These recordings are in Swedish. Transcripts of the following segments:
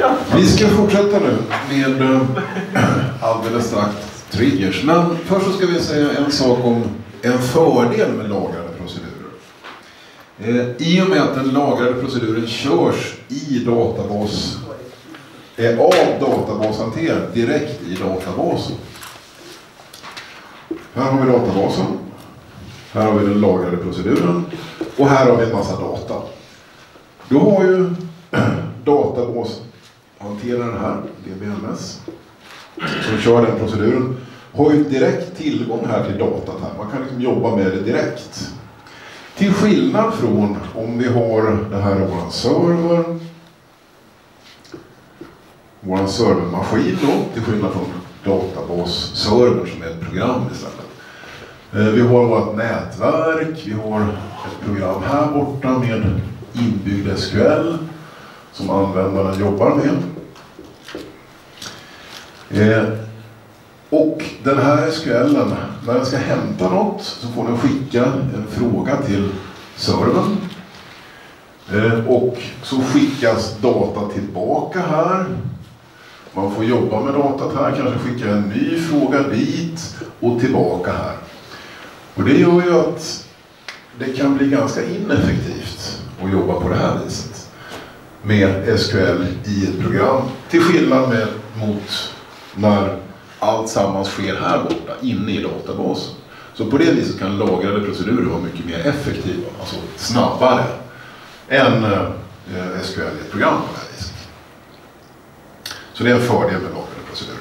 Vi ska fortsätta nu med alldeles strax triggers. Men först så ska vi säga en sak om en fördel med lagrade procedurer. I och med att den lagrade proceduren körs i databas, av databashanterad direkt i databasen. Här har vi databasen. Här har vi den lagrade proceduren. Och här har vi en massa data. Då har ju databashanteraren här, DBMS, som kör den proceduren, har ju direkt tillgång här till datat här. Man kan liksom jobba med det direkt. Till skillnad från om vi har det här är vår server. Vår servermaskin då, till skillnad från databasservern som är ett program istället. Vi har vårt nätverk, vi har ett program här borta med inbyggd SQL som användaren jobbar med. Och den här SQLen, när den ska hämta något så får den skicka en fråga till servern. Och så skickas data tillbaka här. Man får jobba med datat här, kanske skicka en ny fråga dit och tillbaka här. Och det gör ju att det kan bli ganska ineffektivt att jobba på det här viset med SQL i ett program. Till skillnad mot när allt sammans sker här borta, inne i databasen. Så på det viset kan lagrade procedurer vara mycket mer effektiva, alltså snabbare än SQL i ett program på det här viset. Så det är en fördel med lagrade procedurer.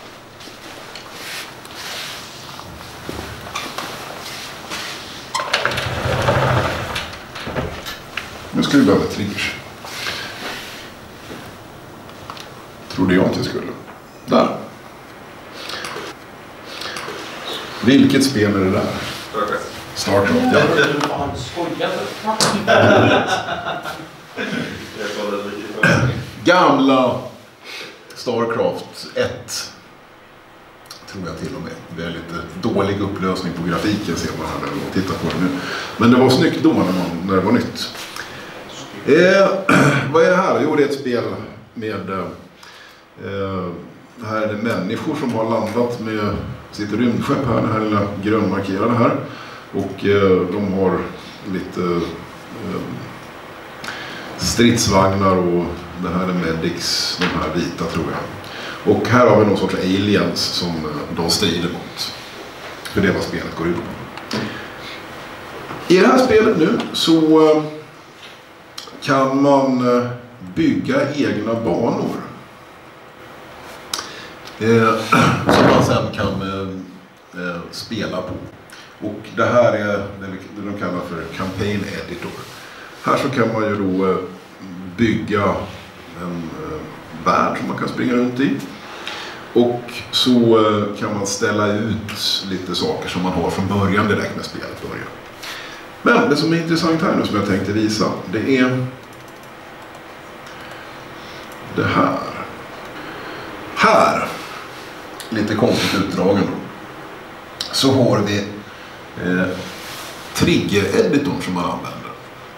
Nu ska vi behöva triggers. Trodde jag inte jag skulle. Där. Vilket spel är det där? Starcraft, ja. Han skojade. Gamla Starcraft 1. Tror jag till och med. Det är lite dålig upplösning på grafiken ser man här och titta på det nu. Men det var snyggt då när det var nytt. Vad är det här? Jo, det är ett spel med här är det människor som har landat med sitt rymdskepp här, det här lilla grönmarkerade här. Och de har lite stridsvagnar och det här är medics, de här vita tror jag. Och här har vi någon sorts aliens som de strider mot. För det är vad spelet går ut på. I det här spelet nu så kan man bygga egna banor. Som man sen kan spela på. Och det här är det de kallar för campaign editor. Här så kan man ju då bygga en värld som man kan springa runt i. Och så kan man ställa ut lite saker som man har från början direkt när spelet börjar. Men det som är intressant här nu som jag tänkte visa, det är det här. Här, lite konstigt utdragen då, så har vi trigger-editorn som man använder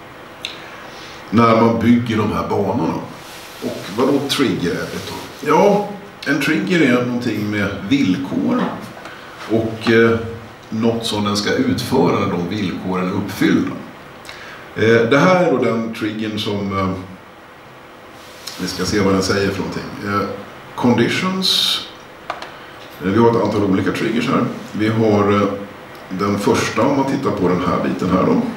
när man bygger de här banorna. Och vad då trigger-editor? Ja, en trigger är någonting med villkor och något som den ska utföra när de villkoren är uppfyllda. Det här är då den triggern som vi ska se vad den säger för någonting. Conditions. Vi har ett antal olika triggers här. Vi har den första, om man tittar på den här biten här då.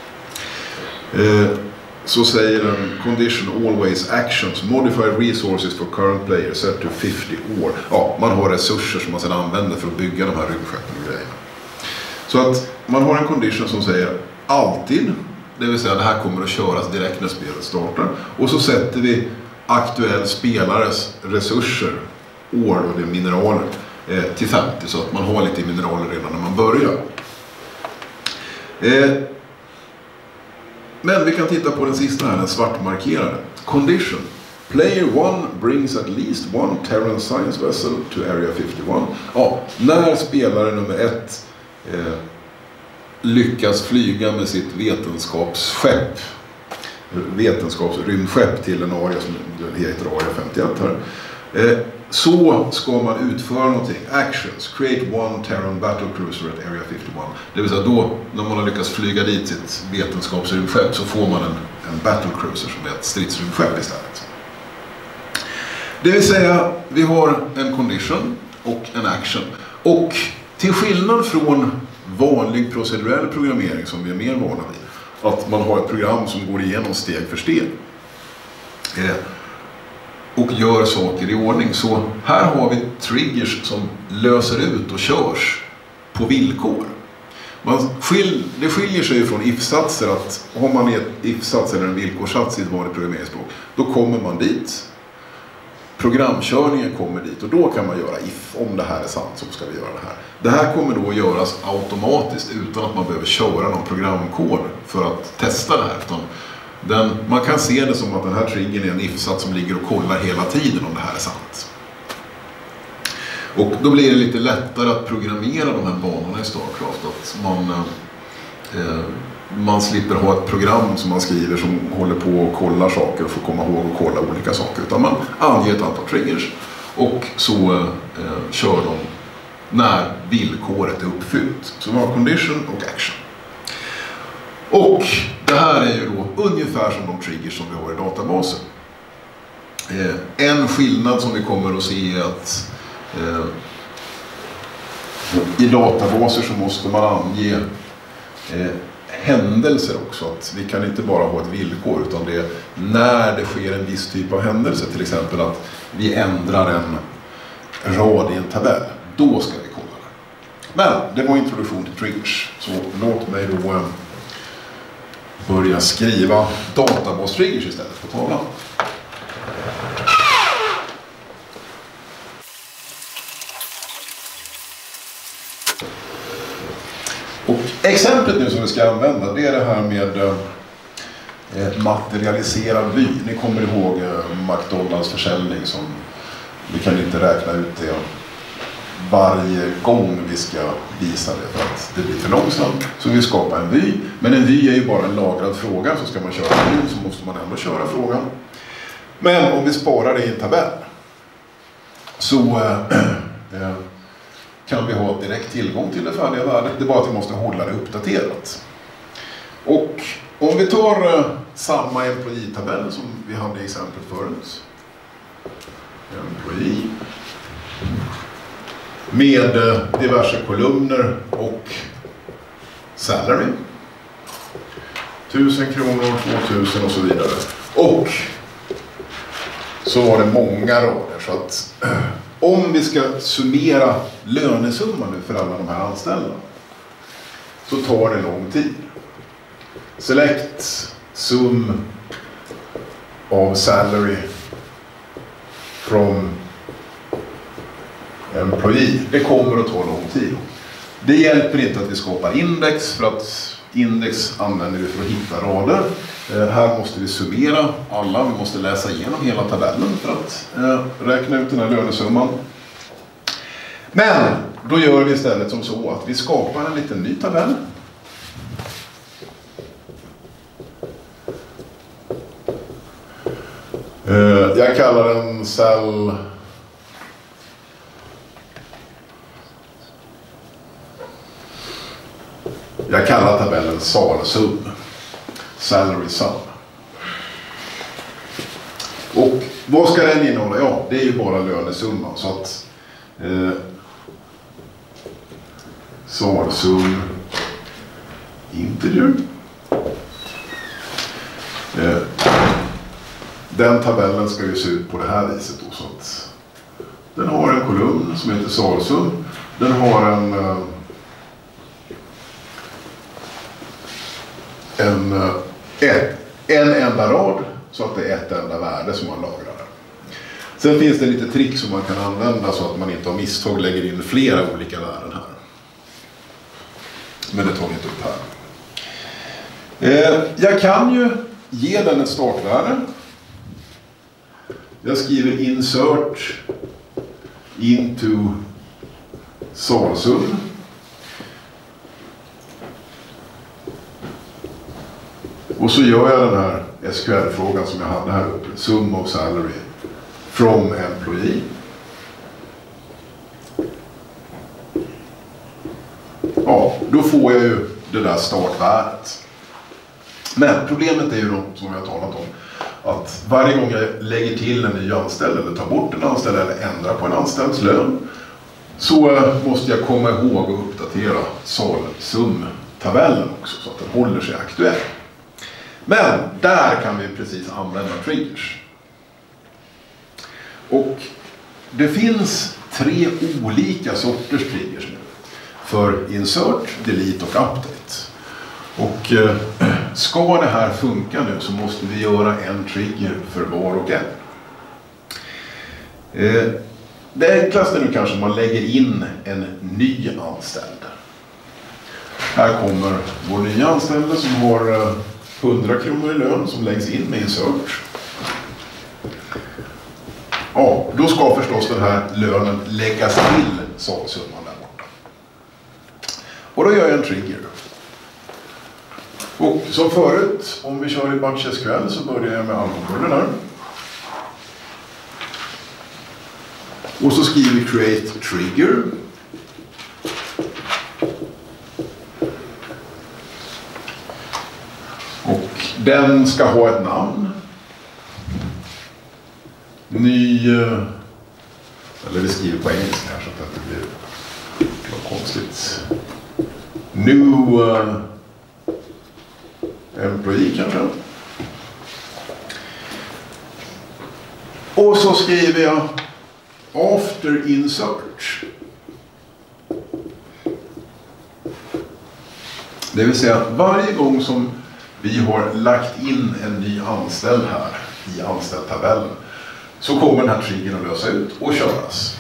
Så säger den condition always actions modify resources for current players set to 50 år. Ja, man har resurser som man sedan använder för att bygga de här rymdskeppen och grejerna. Så att man har en condition som säger alltid, det vill säga det här kommer att köras direkt när spelet startar. Och så sätter vi aktuell spelares resurser, år och det är mineraler, till 50 så att man har lite mineraler redan när man börjar. Men vi kan titta på den sista här, den svartmarkerade. Condition. Player 1 brings at least one Terran Science Vessel to Area 51. Ja, när spelare nummer 1 lyckas flyga med sitt vetenskapsskepp vetenskapsrymdskepp till en area som heter Area 51 här. Så ska man utföra någonting. Actions. Create one Terran battlecruiser at Area 51. Det vill säga då, när man har lyckats flyga dit sitt vetenskapsrymdskepp, så får man en battlecruiser som är ett stridsrymdskepp istället. Det vill säga, vi har en condition och en action. Och till skillnad från vanlig procedurell programmering som vi är mer vana vid, att man har ett program som går igenom steg för steg och gör saker i ordning, så här har vi triggers som löser ut och körs på villkor. Det skiljer sig från if-satser, att har man ett if-sats eller en villkorssats i ett vanligt programmeringsspråk, då kommer man dit. Programkörningen kommer dit och då kan man göra if, om det här är sant så ska vi göra det här. Det här kommer då att göras automatiskt utan att man behöver köra någon programkod för att testa det här. Utan man kan se det som att den här triggern är en if-sats som ligger och kollar hela tiden om det här är sant. Och då blir det lite lättare att programmera de här banorna i StarCraft. Att man slipper ha ett program som man skriver som håller på och kollar saker och får komma ihåg och kolla olika saker. Utan man anger ett antal triggers och så kör de när villkoret är uppfyllt. Så vi har condition och action. Och det här är ju då ungefär som de triggers som vi har i databasen. En skillnad som vi kommer att se är att i databaser så måste man ange händelser också. Att vi kan inte bara ha ett villkor, utan det är när det sker en viss typ av händelse. Till exempel att vi ändrar en rad i en tabell. Då ska vi kolla det. Men det var introduktion till triggers. Så låt mig då börja skriva databas-triggers istället på tavlan. Och exemplet nu som vi ska använda, det är det här med materialiserad vy. Ni kommer ihåg McDonalds försäljning som vi kan inte räkna ut det varje gång vi ska visa det för att det blir för långsamt. Så vi skapar en vy, men en vy är ju bara en lagrad fråga, så ska man köra vyn så måste man ändå köra frågan. Men om vi sparar det i en tabell så kan vi ha direkt tillgång till det färdiga värdet. Det är bara att vi måste hålla det uppdaterat. Och om vi tar samma employee-tabell som vi hade i exemplet förut. Employee. Med diverse kolumner och salary. 1000 kronor, 2000 och så vidare. Och så var det många rader, så att om vi ska summera lönesumman nu för alla de här anställda så tar det lång tid. Select sum av salary from employee. Det kommer att ta lång tid. Det hjälper inte att vi skapar index, för att index använder vi för att hitta rader. Här måste vi summera alla, vi måste läsa igenom hela tabellen för att räkna ut den här lönesumman. Men då gör vi istället som så att vi skapar en liten ny tabell. Jag kallar den cell Jag kallar tabellen SAR-sum. Salary sum. Och vad ska den innehålla? Ja, det är ju bara lönesumman. Så att SAR-sum integer. Den tabellen ska ju se ut på det här viset då, så att den har en kolumn som heter SAR-sum. Den har en enda rad, så att det är ett enda värde som man lagrar. Sen finns det lite trick som man kan använda så att man inte av misstag lägger in flera olika värden här. Men det tar vi inte upp här. Jag kan ju ge den ett startvärde. Jag skriver insert into SAR-sum. Och så gör jag den här SQL-frågan som jag hade här uppe. Sum of salary from employee. Ja, då får jag ju det där startvärdet. Men problemet är ju då, som jag har talat om, att varje gång jag lägger till en ny anställd eller tar bort en anställd eller ändrar på en anställds lön, så måste jag komma ihåg att uppdatera sumtabellen också så att den håller sig aktuell. Men där kan vi precis använda triggers. Och det finns 3 olika sorters triggers nu. För insert, delete och update. Och ska det här funka nu så måste vi göra en trigger för var och en. Det enklaste nu kanske man lägger in en ny anställd. Här kommer vår nya anställda som har 100 kronor i lön som läggs in med insert. Ja, då ska förstås den här lönen läggas till summan där borta. Och då gör jag en trigger. Och som förut, om vi kör i Batch SQL så börjar jag med allmänkursen här. Och så skriver vi create trigger. Och den ska ha ett namn. Ny, eller vi skriver på engelska här så att det blir något konstigt. New employee kanske. Och så skriver jag after insert. Det vill säga att varje gång som vi har lagt in en ny anställd här i anställtabellen så kommer den här triggern att lösa ut och köras.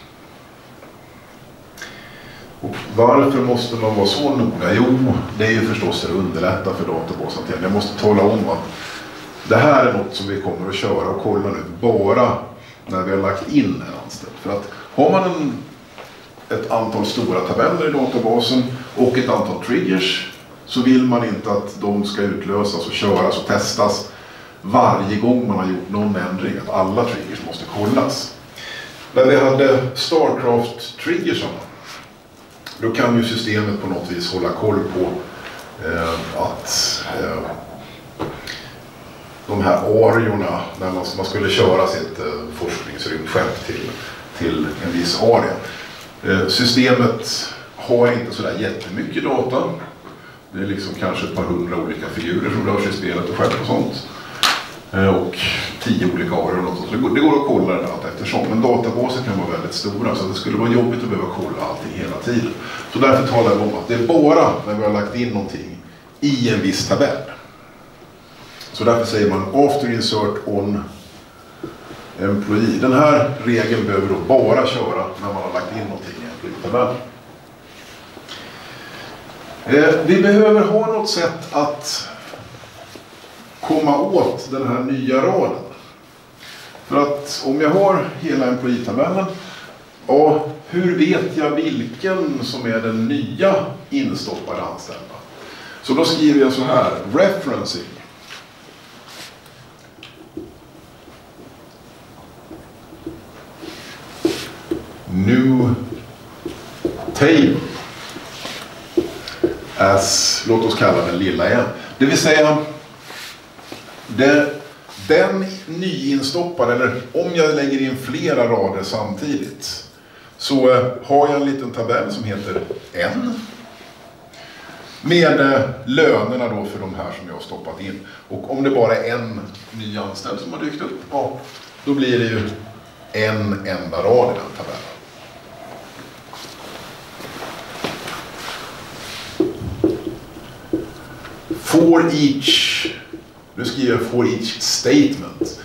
Och varför måste man vara så noga? Jo, det är ju förstås att underlätta för databashanteringen. Jag måste tala om att det här är något som vi kommer att köra och kolla nu bara när vi har lagt in en anställd. För att har man ett antal stora tabeller i databasen och ett antal triggers så vill man inte att de ska utlösas och köras och testas varje gång man har gjort någon ändring. Att alla triggers måste kollas. När vi hade Starcraft-triggersarna då kan ju systemet på något vis hålla koll på att de här ariorna, när man skulle köra sitt forskningsrymdskepp till en viss area. Systemet har inte sådär jättemycket data. Det är liksom kanske ett par 100 olika figurer som rör sig i spelet och skepp och sånt. Och 10 olika arior och något sånt. Så det går att kolla det allt eftersom. Men databaser kan vara väldigt stora så det skulle vara jobbigt att behöva kolla allting hela tiden. Så därför talar jag om att det är bara när vi har lagt in någonting i en viss tabell. Så därför säger man after insert on employee. Den här regeln behöver då bara köra när man har lagt in någonting i employee-tabellen. Vi behöver ha något sätt att komma åt den här nya raden. För att om jag har hela employee-tabellen, ja, hur vet jag vilken som är den nya instoppade anställda? Så då skriver jag så här, referencing. New table. As, låt oss kalla den lilla igen. Det vill säga, den nyinstoppade, eller om jag lägger in flera rader samtidigt, så har jag en liten tabell som heter N. Med lönerna då för de här som jag har stoppat in. Och om det bara är en ny anställd som har dykt upp, ja, då blir det ju en enda rad i den tabellen. For each, nu skriver jag for each statement.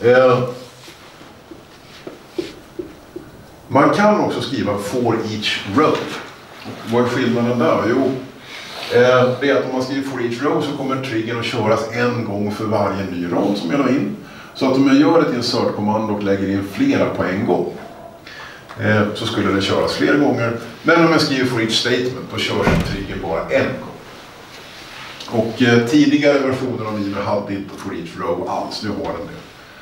Man kan också skriva for each row. Vad är skillnaden där? Jo, det är att om man skriver for each row så kommer triggern att köras en gång för varje ny rad som jag la in. Så att om jag gör ett insert-kommando och lägger in flera på en gång så skulle den köras flera gånger. Men om jag skriver for each statement då körs triggern bara en gång. Och tidigare versioner av Mimer hade inte for each row alls, nu har den det.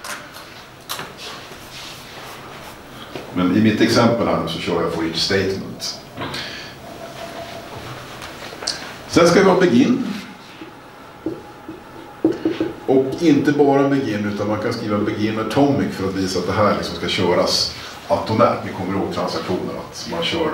Men i mitt exempel här nu så kör jag for each statement. Sen ska vi ha begin. Och inte bara begin, utan man kan skriva begin atomic för att visa att det här liksom ska köras atonärt. Ni kommer ihåg transaktioner, att man kör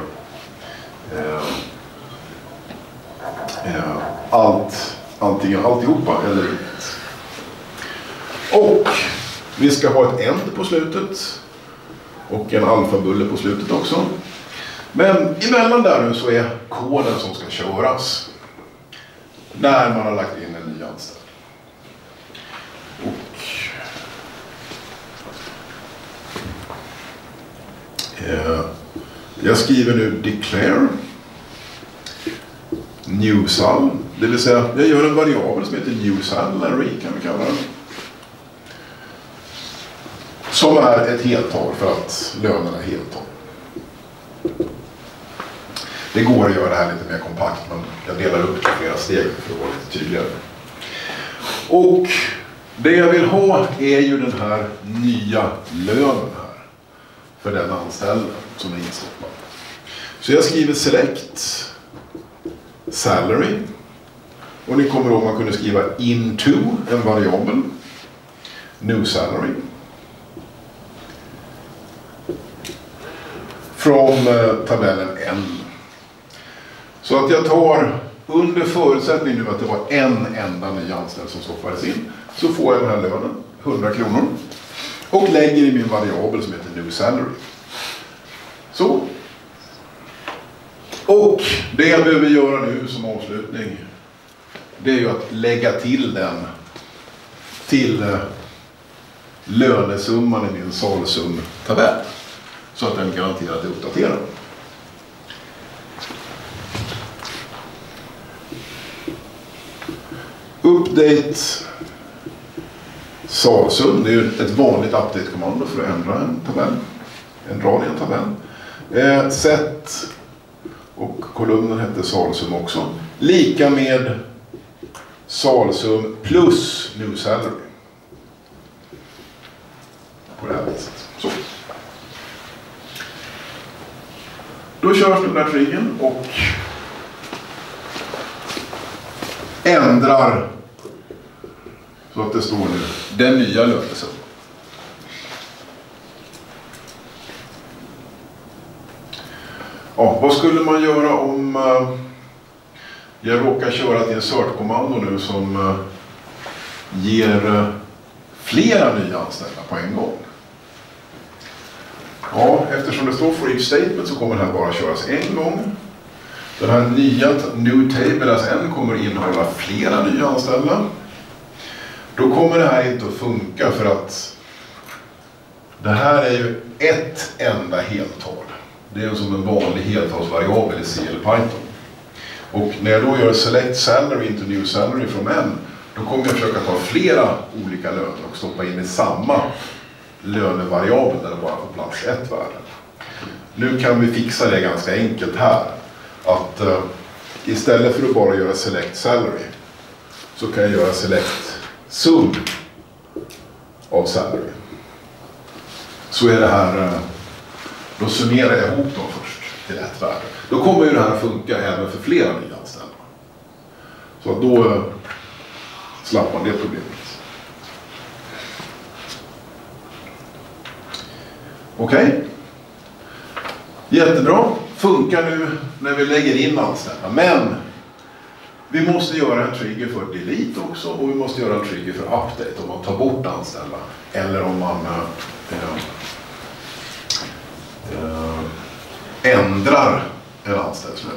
antingen alltihopa eller inget. Och vi ska ha ett end på slutet och en alfabulle på slutet också. Men emellan där nu så är koden som ska köras när man har lagt in en ny anställd. Och jag skriver nu declare newsal, det vill säga jag gör en variabel som heter newsal, eller array kan vi kalla den, som är ett heltal för att lönen är heltal. Det går att göra det här lite mer kompakt, men jag delar upp det i flera steg för att vara lite tydligare. Och det jag vill ha är ju den här nya lönen här för den anställda som är instoppad. Så jag skriver select salary, och ni kommer ihåg man kunde skriva into en variabel new salary från tabellen n. Så att jag tar, under förutsättning nu att det var en enda ny anställd som stoppades in, så får jag den här lönen, 100 kronor, och lägger i min variabel som heter new salary. Så. Och det jag behöver göra nu som avslutning, det är ju att lägga till den till lönesumman i min salsum-tabell, så att den garanterat är uppdaterad. Update salsum, det är ju ett vanligt update-kommando för att ändra en tabell, en rad i en tabell. Set, och kolumnen heter salsum också, lika med salsum plus new salary. På det här viset. Så. Då körs den där triggern och ändrar så att det står nu den nya lönesumman. Ja, vad skulle man göra om jag råkar köra till en insert-kommando nu som ger flera nya anställda på en gång? Ja, eftersom det står for each statement så kommer den här bara köras en gång. Den här nya new table as n kommer innehålla flera nya anställda. Då kommer det här inte att funka, för att det här är ju ett enda heltal. Det är som en vanlig heltalsvariabel i C eller Python. Och när jag då gör select salary into new salary från n, då kommer jag försöka ta flera olika löner och stoppa in i samma lönevariabel där det bara får plats ett värde. Nu kan vi fixa det ganska enkelt här. Att istället för att bara göra select salary så kan jag göra select sum av salary. Så är det här, då summerar jag ihop dem först till ett värde. Då kommer ju det här funka även för flera nya anställda. Så då slapp man det problemet. Okej. Jättebra. Funkar nu när vi lägger in anställda. Men vi måste göra en trigger för delete också, och vi måste göra en trigger för update om man tar bort anställda eller om man ändrar en anställningslön.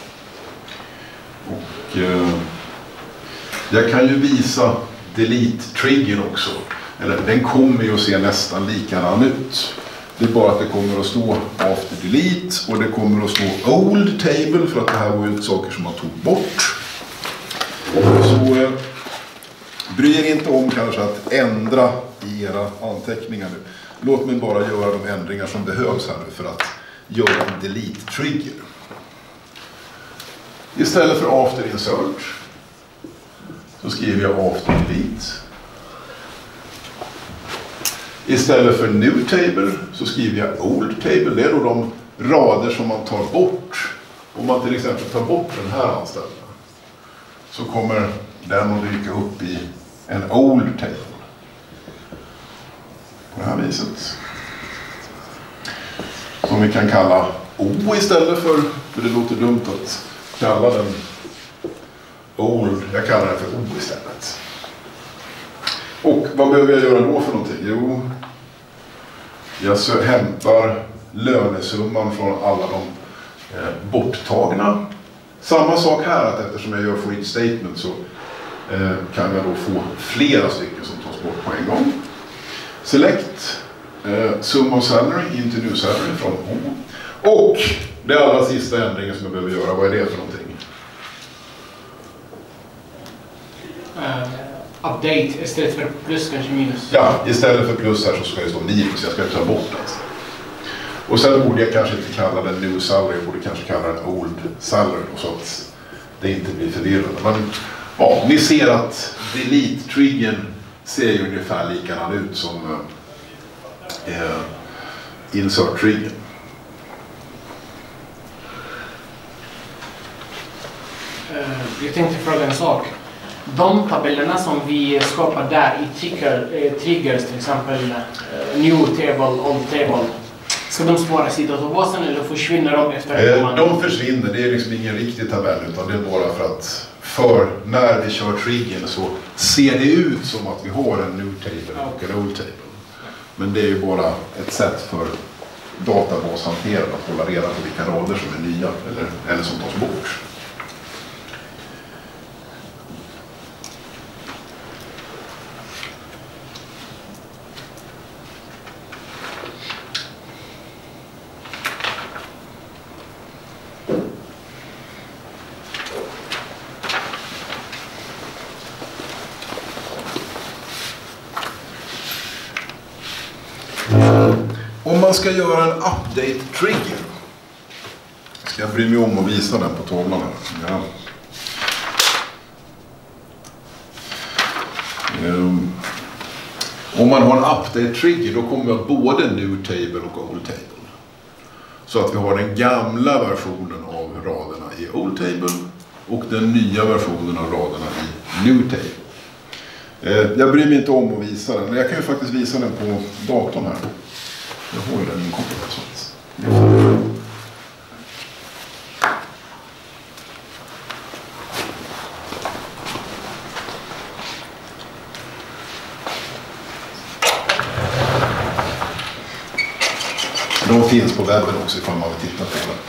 Och jag kan ju visa delete-triggern också. Eller den kommer ju att se nästan likadan ut. Det är bara att det kommer att stå after delete och det kommer att stå old table, för att det här var ju saker som man tog bort. Så bry er inte om kanske att ändra i era anteckningar nu. Låt mig bara göra de ändringar som behövs här nu för att göra en delete trigger. Istället för after insert så skriver jag after delete. Istället för new table så skriver jag old table. Det är då de rader som man tar bort. Om man till exempel tar bort den här anställda så kommer den att dyka upp i en old table. På det här viset. Som vi kan kalla O istället för det låter dumt att kalla den old. Jag kallar den för O istället. Och vad behöver jag göra då för någonting? Jo, jag hämtar lönesumman från alla de borttagna. Samma sak här, att eftersom jag gör for each statement så kan jag då få flera stycken som tas bort på en gång. Select sum of salary into new salary från O. Och det allra sista ändringen som jag behöver göra, vad är det för någonting? Update istället för plus kanske minus. Ja, istället för plus här så ska det stå minus. Jag ska ta bort det. Och sen borde jag kanske inte kalla den new salary, jag borde kanske kalla den old salary så att det inte blir förvirrande. Men ja, ni ser att delete-triggern ser ju ungefär likadan ut som insert-triggern. Jag tänkte fråga en sak. De tabellerna som vi skapar där i triggers, till exempel new table, old table, ska de sparas i databasen eller försvinner de efter? De försvinner, det är liksom ingen riktig tabell utan det är bara för när vi kör triggern så ser det ut som att vi har en new table och en old table. Men det är ju bara ett sätt för databashanterare att hålla reda på vilka rader som är nya eller som tas bort. Om man ska göra en update trigger, ska jag bry mig om att visa den på tavlan här. Ja. Om man har en update trigger då kommer jag både new table och old table. Så att vi har den gamla versionen av raderna i old table och den nya versionen av raderna i new table. Jag bryr mig inte om att visa den, men jag kan ju faktiskt visa den på datorn här. Jag har ju den inkopplad så att de finns på webben också ifall man vill titta på det.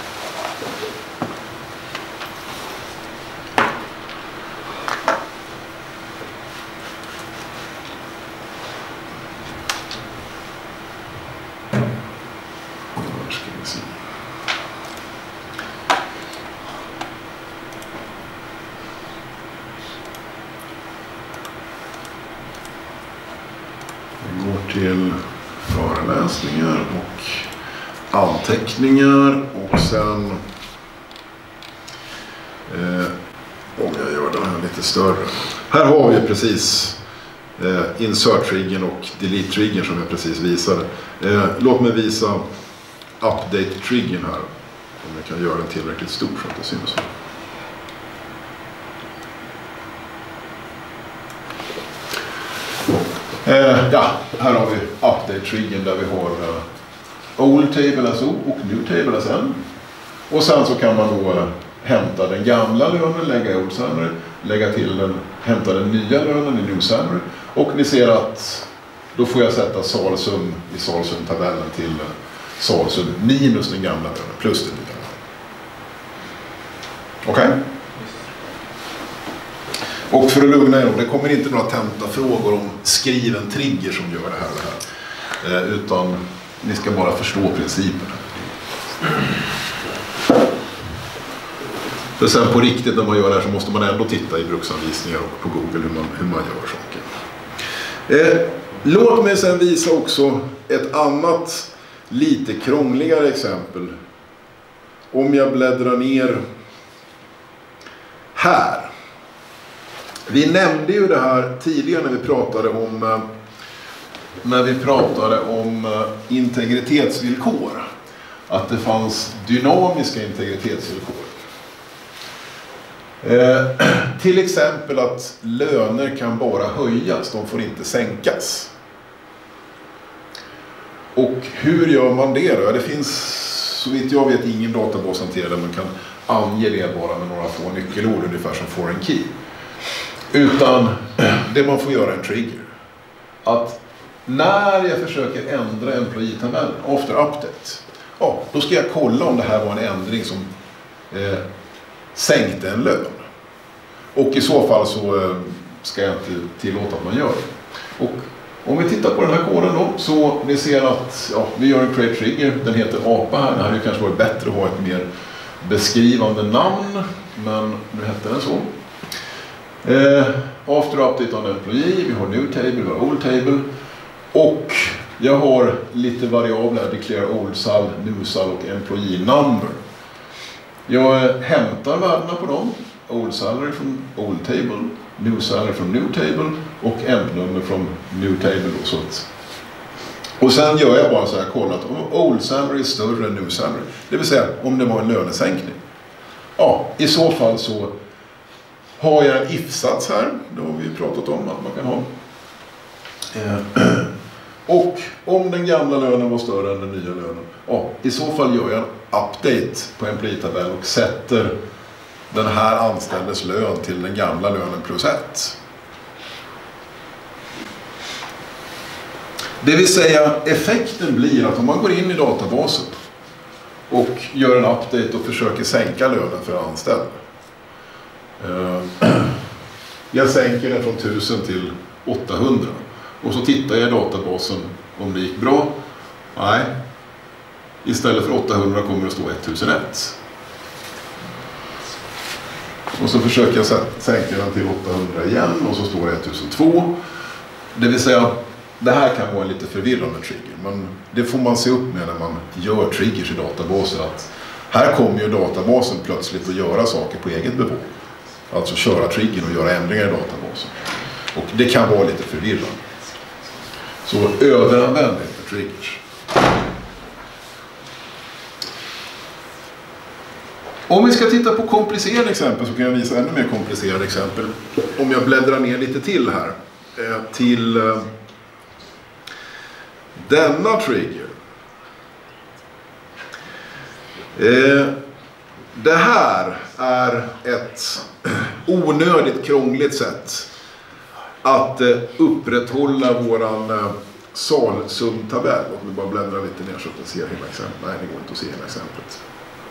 Till föreläsningar och anteckningar och sen om jag gör den här lite större. Här har vi precis insert-triggern och delete-triggern som jag precis visade. Låt mig visa update-triggern här om jag kan göra den tillräckligt stor så att det syns. Ja, här har vi update-triggern där vi har old table as O och new table as N. Och sen så kan man då hämta den gamla lönen, lägga i old salary, lägga till den, hämta den nya lönen i new salary. Och ni ser att då får jag sätta salsum i salsum-tabellen till salsum minus den gamla lönen plus den nya lönen. Okej? Okay? Och för att lugna er, det kommer inte några tentafrågor om skriven trigger som gör det här. Utan ni ska bara förstå principen. För sen på riktigt när man gör det här så måste man ändå titta i bruksanvisningar och på Google hur man gör saker. Låt mig sen visa också ett annat lite krångligare exempel. Om jag bläddrar ner här. Vi nämnde ju det här tidigare när vi pratade om integritetsvillkor. Att det fanns dynamiska integritetsvillkor. Till exempel att löner kan bara höjas, de får inte sänkas. Och hur gör man det då? Det finns, så vitt jag vet, ingen databas hanterare man kan ange det bara med några få nyckelord, ungefär som foreign key. Utan det man får göra en trigger. Att när jag försöker ändra employee-tabellen after update, då ska jag kolla om det här var en ändring som sänkte en lön. Och i så fall så ska jag inte tillåta att man gör det. Och om vi tittar på den här koden då, så ni ser att vi gör en create trigger. Den heter APA här. Det hade ju kanske varit bättre att ha ett mer beskrivande namn, men nu heter den så. After update on employee, vi har new table, vi har old table. Och jag har lite variabler, declare old sal, new sal och employee number. Jag hämtar värdena på dem. Old salary från old table, new salary från new table och emp number från new table. Och sen gör jag bara så här, kollar att om old salary är större än new salary. Det vill säga om det var en lönesänkning. I så fall så har jag en if-sats här. Det har vi ju pratat om att man kan ha. Och om den gamla lönen var större än den nya lönen, i så fall gör jag en update på employee-tabell och sätter den här anställdes lön till den gamla lönen plus 1. Det vill säga effekten blir att om man går in i databasen och gör en update och försöker sänka lönen för anställd. Jag sänker den från 1000 till 800. Och så tittar jag i databasen om det gick bra. Nej. Istället för 800 kommer det stå 1001. Och så försöker jag sänka den till 800 igen och så står det 1002. Det vill säga, det här kan vara en lite förvirrande trigger. Men det får man se upp med när man gör triggers i databaser. Att här kommer ju databasen plötsligt att göra saker på eget bevåg. Alltså köra triggern och göra ändringar i databasen. Och det kan vara lite förvirrande. Så överanvänd inte triggers. Om vi ska titta på komplicerade exempel så kan jag visa ännu mer komplicerade exempel. Om jag bläddrar ner lite till här. Till denna trigger. Det här är ett onödigt krångligt sätt att upprätthålla våran salsumtabell. Låt mig bara bläddra lite ner så att jag ser hela exemplet. Nej, det går inte att se hela exemplet.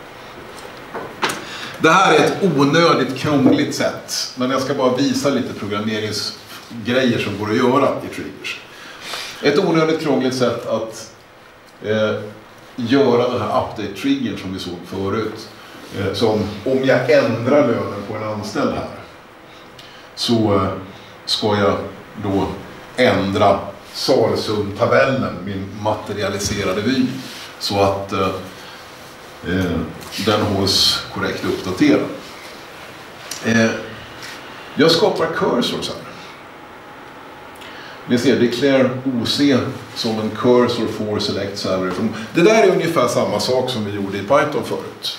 Det här är ett onödigt krångligt sätt, men jag ska bara visa lite programmeringsgrejer som går att göra i triggers. Ett onödigt krångligt sätt att göra den här update-triggern som vi såg förut. Som om jag ändrar lönen på en anställd här, så ska jag då ändra salsumtabellen, min materialiserade vy, så att den hålls korrekt uppdaterad. Jag skapar cursors här. Ni ser, declare OC som en cursor for select salary. Det där är ungefär samma sak som vi gjorde i Python förut.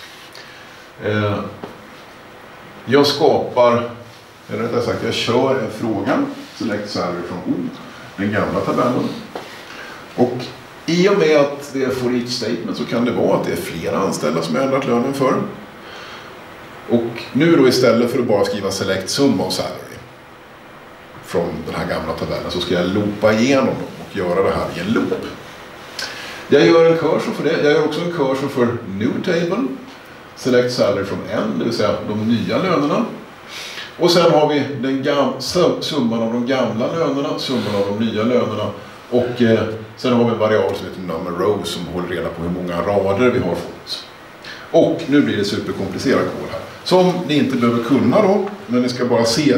Jag skapar, eller rättare sagt, jag kör en fråga, select salary från O, den gamla tabellen. Och i och med att det är for each statement så kan det vara att det är flera anställda som jag ändrat lönen för. Och nu då istället för att bara skriva select sum of salary från den här gamla tabellen så ska jag loopa igenom dem och göra det här i en loop. Jag gör en cursor för det. Jag gör också en cursor för new table. Select salary från N, det vill säga de nya lönerna. Och sen har vi summan av de gamla lönerna, summan av de nya lönerna. Och sen har vi en variabel som heter number rows som håller reda på hur många rader vi har fått. Och nu blir det superkomplicerad kod här. Som ni inte behöver kunna då, men ni ska bara se.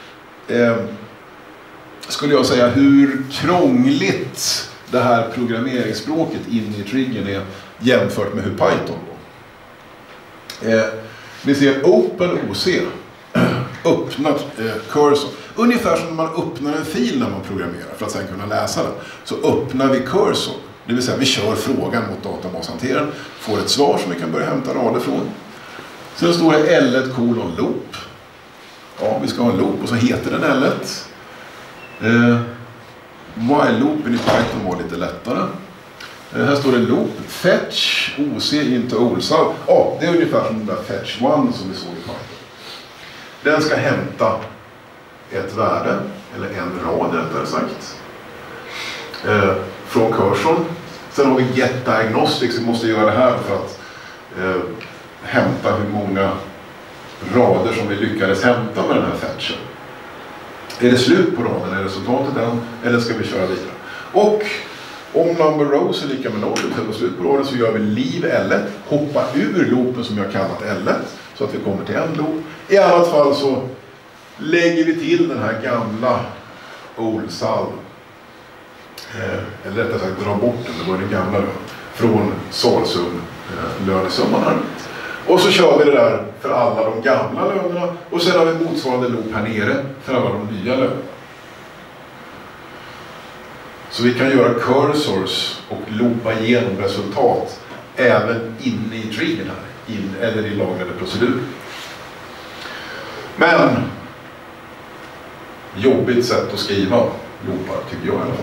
Skulle jag säga hur krångligt det här programmeringsspråket in i triggern är jämfört med hur Python då. Vi ser Open OC. öppna cursor. Ungefär som när man öppnar en fil när man programmerar för att sen kunna läsa den. Så öppnar vi cursor. Det vill säga vi kör frågan mot databashanteraren, får ett svar som vi kan börja hämta rader från. Sen står det L1 loop. Ja, vi ska ha en loop och så heter den L1. While-loopen i Python var lite lättare. Här står det loop, fetch, OC, inte OLSAL. Ja, det är ungefär som den där fetch 1 som vi såg i Python. Den ska hämta ett värde, eller en rad rättare sagt, från cursorn. Sen har vi get diagnostics, vi måste göra det här för att hämta hur många rader som vi lyckades hämta med den här fetchen. Är det slut på raden, är resultatet den, eller ska vi köra vidare? Och om number rows är lika med 0, och slut på raden, så gör vi leave L1, hoppa ur loopen som jag kallat L1, så att vi kommer till en loop. I annat fall så lägger vi till den här gamla OLSAL, eller rättare sagt dra bort den, det var den gamla från salsum lönesumman här. Och så kör vi det där för alla de gamla lönerna. Och sen har vi motsvarande loop här nere för alla de nya lönerna. Så vi kan göra cursors och loopa igenom resultat även inne i triggern här. Eller i lagrade procedur. Men jobbigt sätt att skriva loopar tycker jag i alla fall.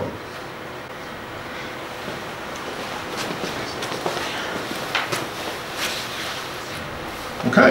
Okej.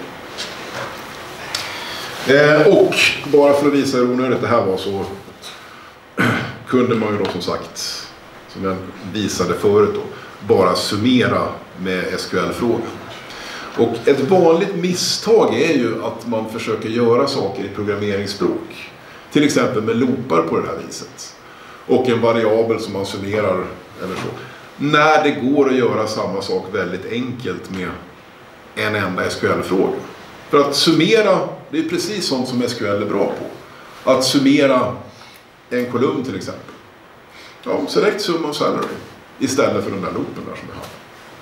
Och bara för att visa hur onödigt det här var så kunde man ju då som sagt, som jag visade förut då, bara summera med SQL-frågan. Och ett vanligt misstag är ju att man försöker göra saker i programmeringsspråk. Till exempel med loopar på det här viset. Och en variabel som man summerar eller så. När det går att göra samma sak väldigt enkelt med en enda SQL-fråga. För att summera, det är precis sånt som SQL är bra på. Att summera en kolumn till exempel. Ja, select sum of salary. Istället för den där loopen där som vi har.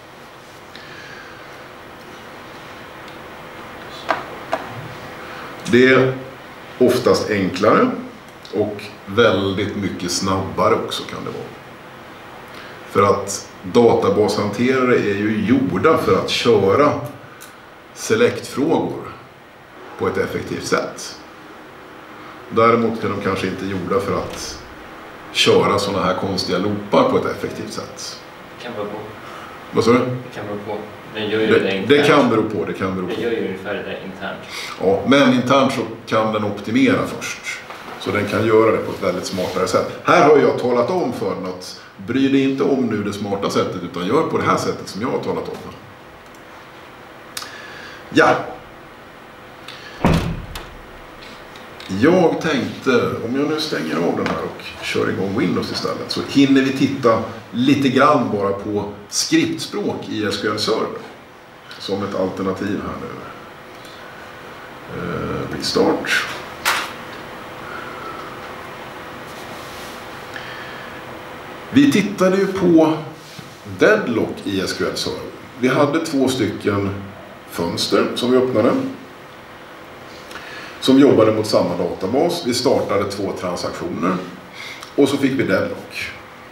Det är oftast enklare och väldigt mycket snabbare också kan det vara. För att databashanterare är ju gjorda för att köra select-frågor på ett effektivt sätt. Däremot är de kanske inte gjorda för att köra sådana här konstiga loopar på ett effektivt sätt. Det kan bero på. Vad sa du? Det kan bero på. Den gör ju det kan bero på. Det gör ju ungefär det där internt. Ja, men internt så kan den optimera först. Så den kan göra det på ett väldigt smartare sätt. Här har jag talat om för den att bry dig inte om nu det smarta sättet utan gör på det här sättet som jag har talat om. Ja. Jag tänkte, om jag nu stänger av den här och kör igång Windows istället så hinner vi titta lite grann bara på skriptspråk i SQL Server. Som ett alternativ här nu. Restart. Vi tittade ju på deadlock i SQL Server. Vi hade 2 stycken fönster som vi öppnade. Som jobbade mot samma databas. Vi startade 2 transaktioner. Och så fick vi deadlock.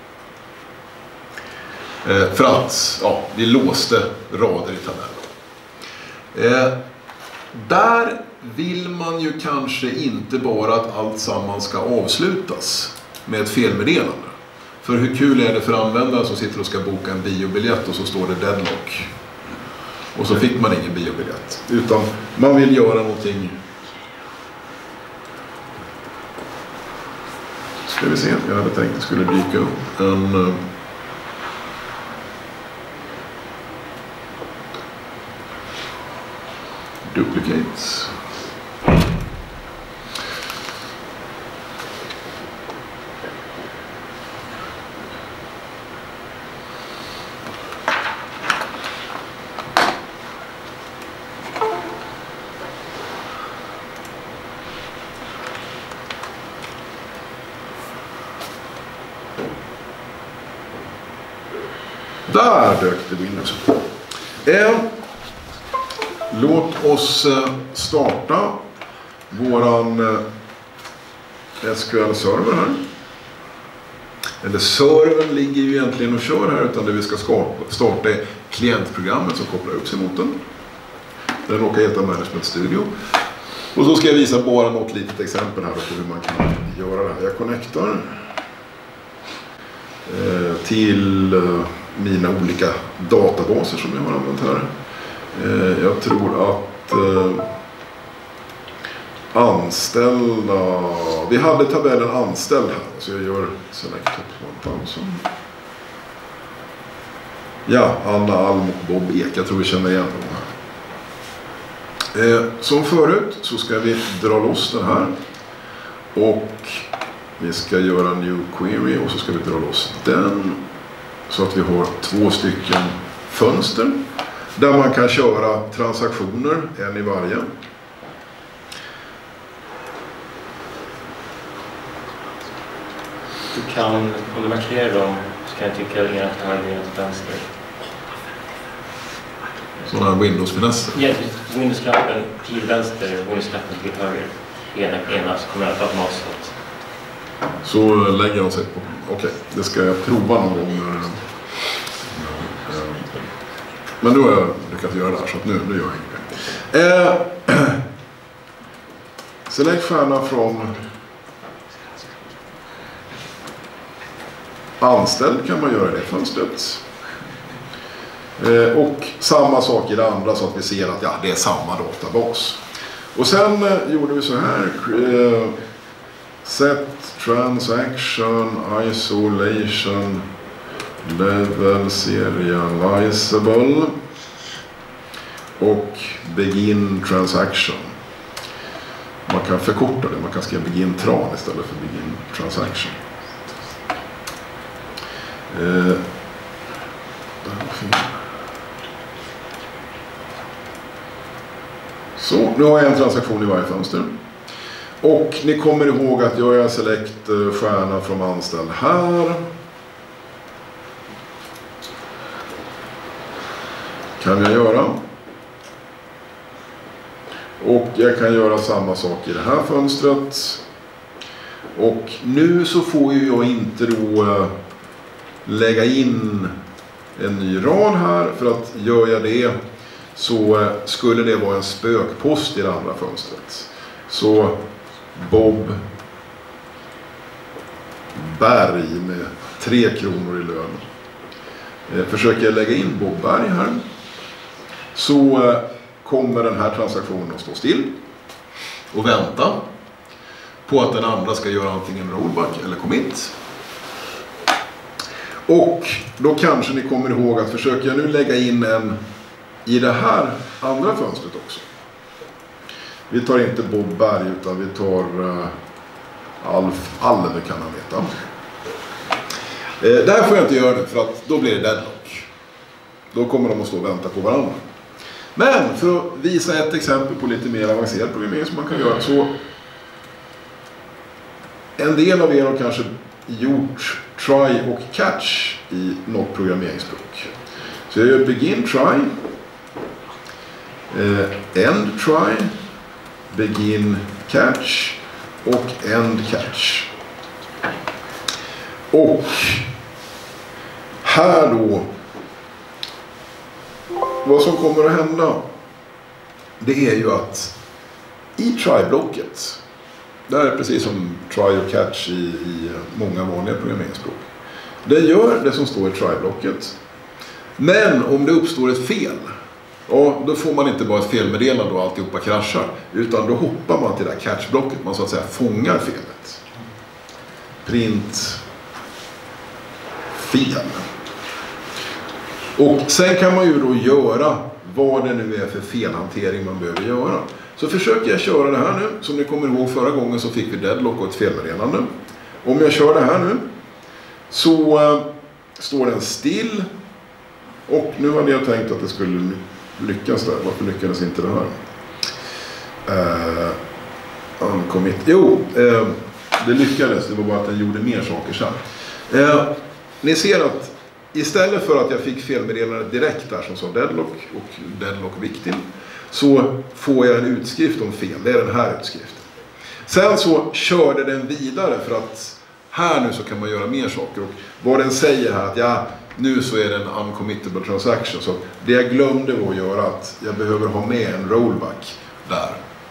För att vi låste rader i tabellen. Där vill man ju kanske inte bara att allt samman ska avslutas med ett felmeddelande. För hur kul är det för användaren som sitter och ska boka en biobiljett och så står det deadlock. Och så fick man ingen biobiljett. Utan man vill göra någonting. Ska vi se, jag hade tänkt att det skulle dyka upp en... duplicates. Där dök det Windows. Låt oss starta våran SQL-server här. Eller servern ligger ju egentligen och kör här, utan det vi ska starta är klientprogrammet som kopplar upp sig mot den. Den råkar heta Management Studio. Och så ska jag visa bara något litet exempel här på hur man kan göra det här. Jag connectar till mina olika databaser som jag har använt här. Jag tror att anställda, vi hade tabellen anställd här, så jag gör select top 1000. Ja, Anna Alm och Bob Ek, jag tror vi känner igen dem här. Som förut så ska vi dra loss den här och vi ska göra new query och så ska vi dra loss den så att vi har 2 stycken fönster där man kan köra transaktioner, en i varje. Du kan, om du markerar dem, så kan jag tycka att ena till höger, ena till vänster. Sådana Windows-finesser. Ja, Windows-knappen till vänster, Windows-knappen till höger. Ena så kommer jag automatiskt att... Så lägger de sig på. Okej, det ska jag prova någon gång. Men nu har jag lyckats göra det här, så att nu gör jag inget. Select stjärna från anställd kan man göra i det fönstret. Och samma sak i det andra så att vi ser att det är samma databas. Och sen gjorde vi så här. Set transaction isolation level serializable och begin transaction. Man kan förkorta det, man kan skriva begin tran istället för begin transaction. Så, nu har jag en transaktion i varje fönster. Och ni kommer ihåg att jag select stjärna från anställd här. Kan jag göra. Och jag kan göra samma sak i det här fönstret. Och nu så får ju jag inte då lägga in en ny rad här, för att gör jag det så skulle det vara en spökpost i det andra fönstret. Så Bob Berg med 3 kronor i lön. Försöker jag lägga in Bob Berg här så kommer den här transaktionen att stå still och vänta på att den andra ska göra antingen rollback eller commit. Och då kanske ni kommer ihåg att försöker jag nu lägga in en i det här andra fönstret också. Vi tar inte Bob Berg utan vi tar Alf Alve kan han veta. Där får jag inte göra det för att då blir det deadlock. Då kommer de att stå och vänta på varandra. Men för att visa ett exempel på lite mer avancerad programmering som man kan göra, så en del av er har kanske gjort try och catch i något programmeringsspråk. Så jag gör begin try, end try, begin catch och end catch. Och här då, vad som kommer att hända, det är ju att i try-blocket, där är precis som try och catch i många vanliga programmeringsspråk. Det gör det som står i try-blocket. Men om det uppstår ett fel, då får man inte bara ett felmeddelande och alltihopa kraschar, utan då hoppar man till det här catch-blocket. Man så att säga fångar felet. Print fel. Och sen kan man ju då göra vad det nu är för felhantering man behöver göra. Så försöker jag köra det här nu. Som ni kommer ihåg förra gången så fick vi deadlock och ett felmeddelande. Om jag kör det här nu så står den still. Och nu hade jag tänkt att det skulle lyckas där. Varför lyckades inte det här? Uncommit. Jo, det lyckades. Det var bara att den gjorde mer saker sen. Ni ser att istället för att jag fick felmeddelande direkt där som sa deadlock och deadlock victim, så får jag en utskrift om fel. Det är den här utskriften. Sen så körde den vidare för att här nu så kan man göra mer saker. Och vad den säger här att nu så är det en uncommittable transaction. Så det jag glömde var att göra att jag behöver ha med en rollback där.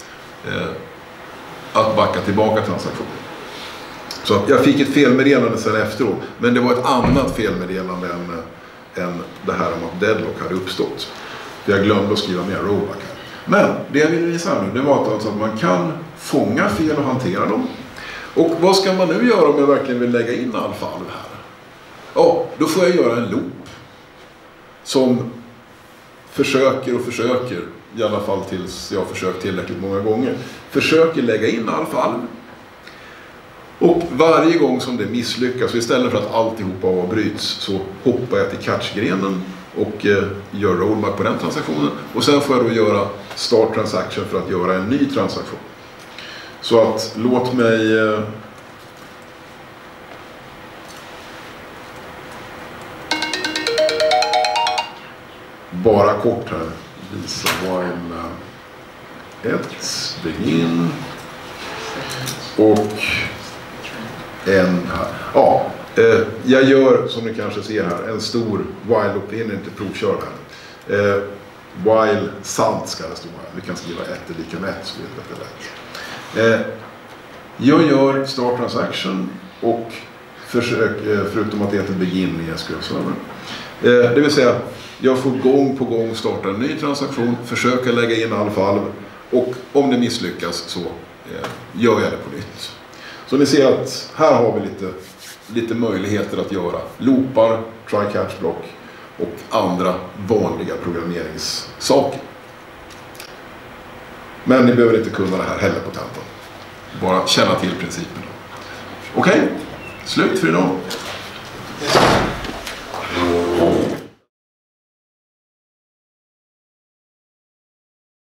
Att backa tillbaka transaktionen. Så att jag fick ett felmeddelande sen efteråt. Men det var ett annat felmeddelande än det här om att deadlock hade uppstått. För jag glömde att skriva med rollback här. Men det jag ville visa här nu, det var alltså att man kan fånga fel och hantera dem. Och vad ska man nu göra om jag verkligen vill lägga in alfa-alv här? Ja, då får jag göra en loop. Som försöker, i alla fall tills jag har försökt tillräckligt många gånger. Försöker lägga in alfa-alv. Och varje gång som det misslyckas, istället för att alltihopa avbryts, så hoppar jag till catch-grenen och gör rollback på den transaktionen. Och sen får jag då göra start transaction för att göra en ny transaktion. Så att låt mig bara kort här visa while 1 begin och en här. Ja, jag gör som ni kanske ser här en stor while loop, in inte provkör här. While sant ska det stå här. Vi kan skriva 1 är lika med 1 så blir det lätt. Jag gör start transaction och förutom att det heter begin i SQL-servern. Det vill säga jag får gång på gång starta en ny transaktion, försöka lägga in alfa-alv och om det misslyckas så gör jag det på nytt. Så ni ser att här har vi lite möjligheter att göra loopar, try-catch-block och andra vanliga programmeringssaker. Men ni behöver inte kunna det här heller på tentan. Bara känna till principen. Okej, slut för idag.